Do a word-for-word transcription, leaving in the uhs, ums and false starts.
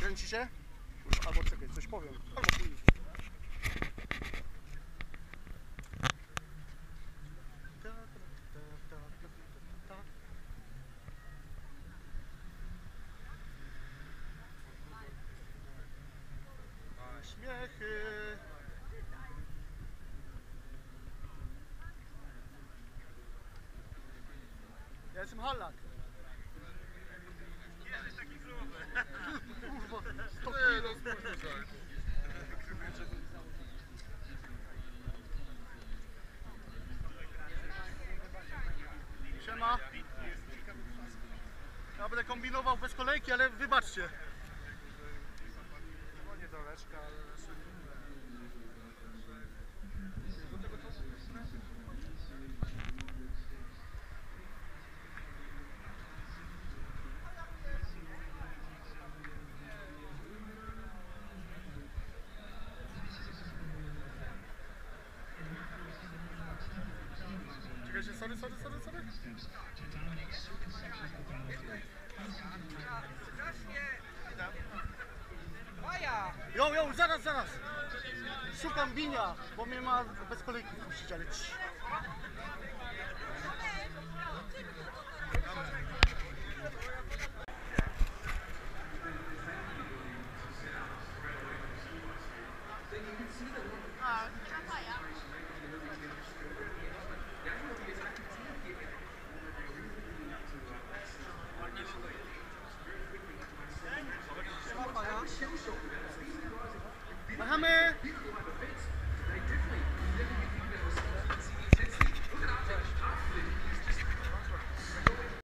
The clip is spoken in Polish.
kręci się? Albo czekaj, coś powiem. Albo później. Śmiechy. Ja jestem Hallak. Nie jesteś taki gruby. Kurwa, sto kilo. Siema. Ja będę kombinował bez kolejki, ale wybaczcie. No nie doleczka, ale... Czekajcie, sorry, sorry, sorry, sorry. Jo, jo, zaraz, zaraz. Szukam binia, bo mnie ma bez kolejki wpuścić, ale cii.